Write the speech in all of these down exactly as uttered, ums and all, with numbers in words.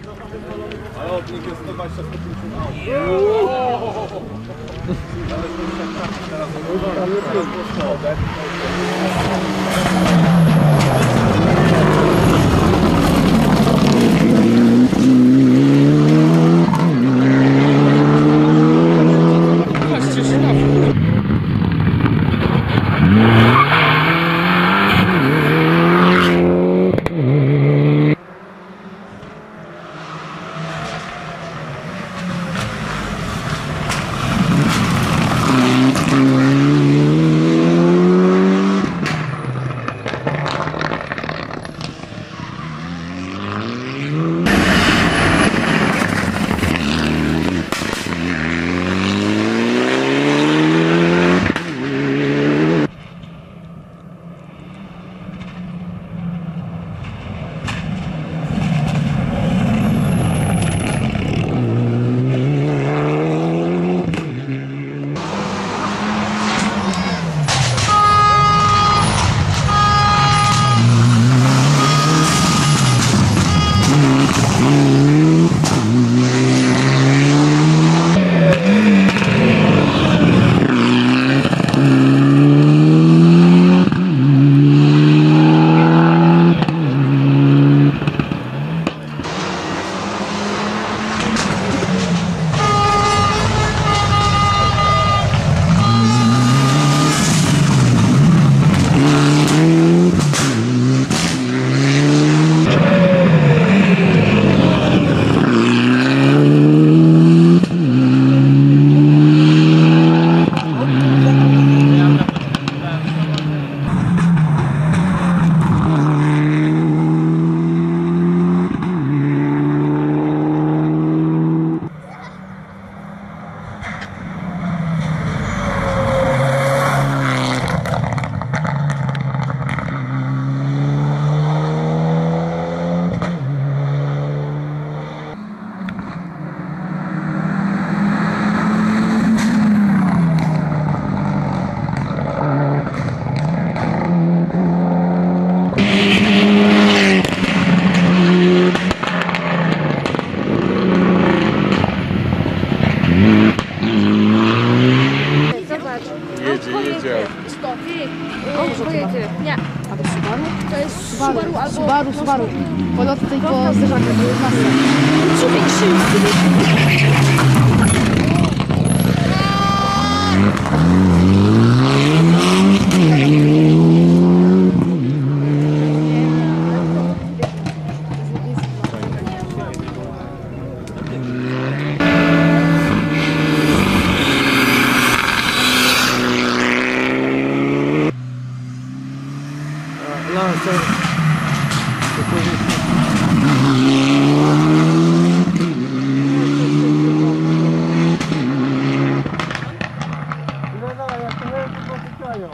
Ale od nich jest sto dwadzieścia stopni. Nie. A to Subaru? To jest Subaru, Subaru albo... Subaru, Subaru. Polot tylko zderzaka, to jest masa. Czy większy? Lancer. No no, jak to lepiej potykają.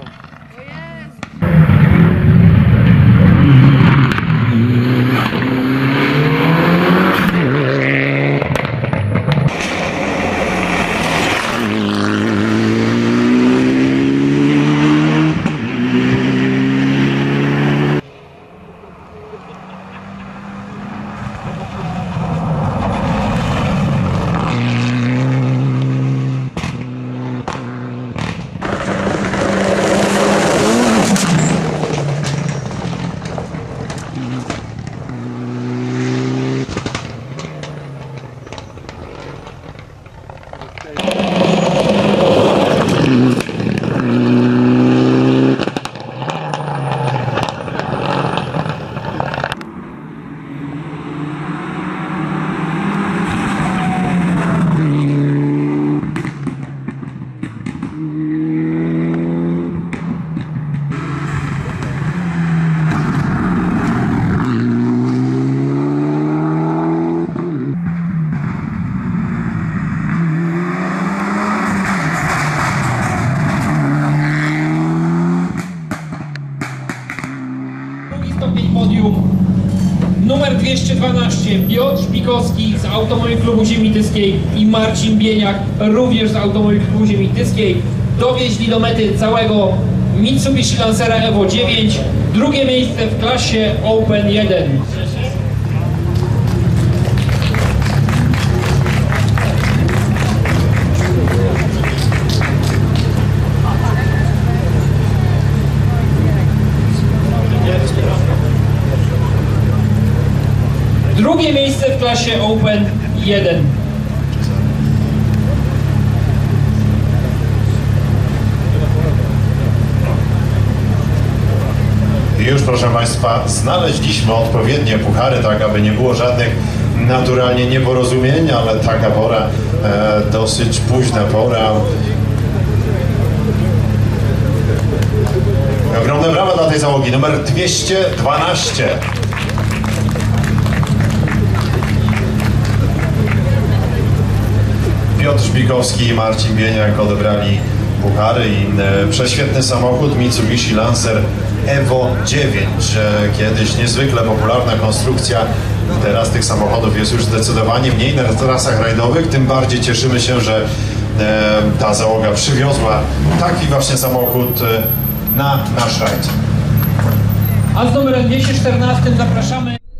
Podium numer dwieście dwanaście Piotr Szpikowski z Automobil Klubu Ziemi Tyskiej i Marcin Bieniak również z Automobil Klubu Ziemi Tyskiej dowieźli do mety całego Mitsubishi Lancera Evo dziewięć, drugie miejsce w klasie Open jeden. Drugie miejsce w klasie Open jeden. I już, proszę Państwa, znaleźliśmy odpowiednie puchary, tak aby nie było żadnych naturalnie nieporozumień, ale taka pora, e, dosyć późna pora. Ogromne brawa dla tej załogi, numer dwieście dwanaście. Piotr Żbikowski i Marcin Bieniak odebrali puchary i e, prześwietny samochód Mitsubishi Lancer Evo dziewięć. E, kiedyś niezwykle popularna konstrukcja. Teraz tych samochodów jest już zdecydowanie mniej na trasach rajdowych. Tym bardziej cieszymy się, że e, ta załoga przywiozła taki właśnie samochód e, na nasz rajd. A z numerem dwieście czternaście zapraszamy